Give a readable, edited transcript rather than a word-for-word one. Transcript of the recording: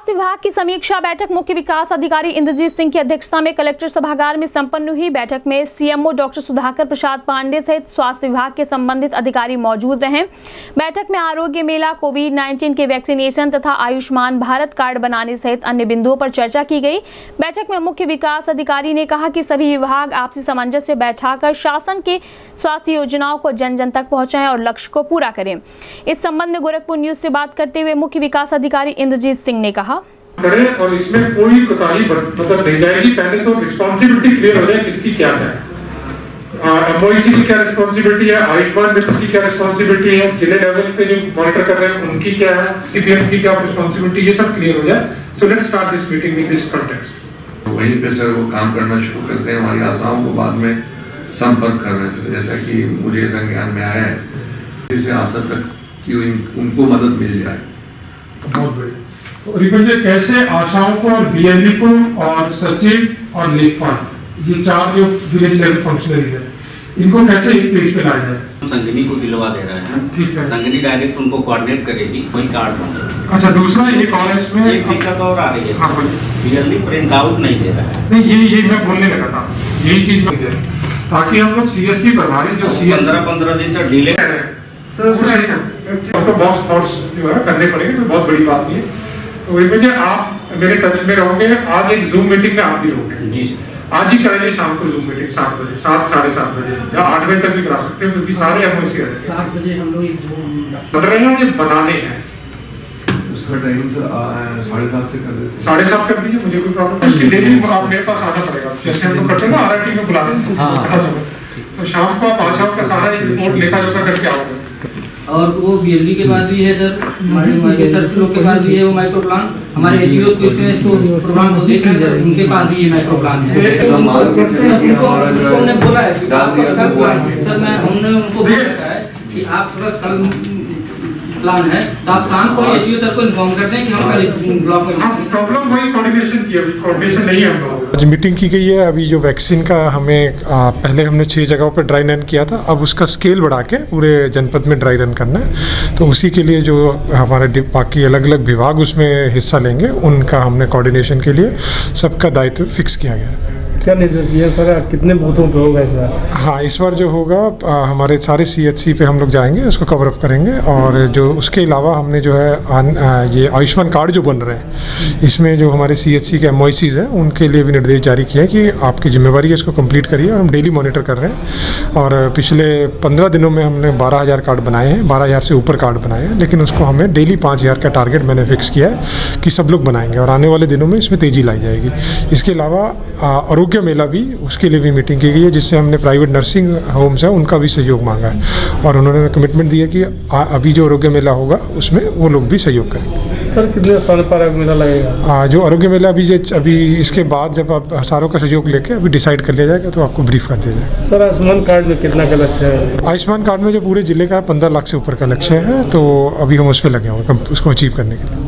स्वास्थ्य विभाग की समीक्षा बैठक मुख्य विकास अधिकारी इंद्रजीत सिंह की अध्यक्षता में कलेक्टर सभागार में संपन्न हुई। बैठक में सीएमओ डॉक्टर सुधाकर प्रसाद पांडे सहित स्वास्थ्य विभाग के संबंधित अधिकारी मौजूद रहे। बैठक में आरोग्य मेला, कोविड-19 के वैक्सीनेशन तथा आयुष्मान भारत कार्ड बनाने सहित अन्य बिंदुओं पर चर्चा की गई। बैठक में मुख्य विकास अधिकारी ने कहा कि सभी विभाग आपसी सामंजस्य बैठाकर शासन के स्वास्थ्य योजनाओं को जन जन तक पहुंचाएं और लक्ष्य को पूरा करें। इस संबंध में गोरखपुर न्यूज से बात करते हुए मुख्य विकास अधिकारी इंद्रजीत सिंह ने कहा करें और इसमें कोई कोताही मतलब नहीं जाएगी। पहले तो रिस्पांसिबिलिटी क्लियर हो जाए किसकी क्या है, एमओईसी की क्या रिस्पांसिबिलिटी है, आयुष्मान मित्र की क्या रिस्पांसिबिलिटी है, जिले लेवल पे जो मॉनिटर कर रहे हैं उनकी क्या है, सीपीएम की क्या रिस्पांसिबिलिटी, ये सब क्लियर हो जाए। So let's start this meeting with this context. वहीं पे सर वो काम करना शुरू करते हैं, हमारी आशाओं को बाद में संपर्क कर रहे हैं। जैसा कि मुझे संज्ञान में आया है, इससे आशा तक कि उनको मदद मिल जाए। बहुत बढ़िया। तो रिपन जी, कैसे आशाओं को और बीएलई को और सचिव और लेखपाल, ये चार जो विलेज लेवल फंक्शनरी है, इनको कैसे एक पेज पे लाया जाए? संगनी को दिलवा दे रहे हैं। ठीक है, संगनी डायरेक्ट उनको कोऑर्डिनेट करेगी, वही कार्ड बनेगा। अच्छा, दूसरा एक और इसमें एक दिक्कत और आ रही है। हाँ, बीएलई प्रिंट आउट नहीं दे रहा है। नहीं, ये मैं बोलने लगा था, यही चीज मैं दे ताकि हम लोग सीएससी प्रभारी जो 15 दिन से डिले तो बॉक्स थॉट्स जो है करने पड़ेंगे, तो बहुत बड़ी बात नहीं है। तो रिपन जी, आप मेरे टच में रहोगे। आज एक जूम मीटिंग में आप भी रहोगे। आज ही करेंगे शाम को जूम मीटिंग 7 बजे, 7 साढ़े 7 बजे या 8 बजे तक भी करा सकते हो, क्योंकि सारे एमओसी 7 बजे हम लोग बन रहे हैं, ये बनाने हैं। उसका टाइम सर 7:30 से कर देते हैं। 7:30 कर दीजिए, मुझे कोई प्रॉब्लम नहीं। उसकी डेली आप मेरे पास आना पड़ेगा, जैसे हम लोग करते हैं ना, आरआरटी में बुला देते हैं। तो शाम को आप आशाओं का सारा रिपोर्ट लेखा जोखा करके आओगे। और वो बीएलडी के बाद भी है सर, हमारे सर्कलों के बाद भी है वो माइक्रो प्लान। हमारे एचओ को इसमें तो प्रोग्राम होते हैं सर, उनके पास भी ये माइक्रो प्लान है। हमने बोला है सर, हमने उनको बोला है कि आप कल प्लान है तो आप शाम को एचओ सर को इन्फॉर्म कर दें कि हम कल ब्लॉक में। प्रॉब्लम वही कोऑर्डिनेशन की, अभी कोऑर्डिनेशन नहीं है हम लोगों। आज मीटिंग की गई है। अभी जो वैक्सीन का हमें पहले हमने 6 जगहों पर ड्राई रन किया था, अब उसका स्केल बढ़ा के पूरे जनपद में ड्राई रन करना है। तो उसी के लिए जो हमारे बाकी अलग अलग विभाग उसमें हिस्सा लेंगे, उनका हमने कोऑर्डिनेशन के लिए सबका दायित्व फिक्स किया गया है। क्या निर्देश दिया सर, कितने बूथों पे होगा सर? हाँ, इस बार जो होगा हमारे सारे सीएचसी पे हम लोग जाएंगे, उसको कवर अप करेंगे। और जो उसके अलावा हमने जो है ये आयुष्मान कार्ड जो बन रहे हैं, इसमें जो हमारे सीएचसी के एमओईसीज हैं उनके लिए भी निर्देश जारी किया है कि आपकी जिम्मेवारी है, इसको कंप्लीट करिए। और हम डेली मॉनिटर कर रहे हैं और पिछले 15 दिनों में हमने 12,000 कार्ड बनाए हैं, 12,000 से ऊपर कार्ड बनाए हैं। लेकिन उसको हमें डेली 5,000 का टारगेट मैंने फिक्स किया है कि सब लोग बनाएंगे और आने वाले दिनों में इसमें तेज़ी लाई जाएगी। इसके अलावा आरोग्य मेला भी, उसके लिए भी मीटिंग की गई है, जिससे हमने प्राइवेट नर्सिंग होम्स है उनका भी सहयोग मांगा है और उन्होंने कमिटमेंट दिया कि अभी जो आरोग्य मेला होगा उसमें वो लोग भी सहयोग करेंगे। सर, कितने स्थानों पर आरोग्य मेला लगेगा? जो आरोग्य मेला अभी इसके बाद जब आप सारों का सहयोग लेके अभी डिसाइड कर लिया जाएगा तो आपको ब्रीफ कर दिया जाएगा। सर, आयुष्मान कार्ड में कितना का लक्ष्य है? आयुष्मान कार्ड में जो पूरे जिले का 15 लाख से ऊपर का लक्ष्य है, तो अभी हम उस पर लगे हुए उसको अचीव करने के लिए।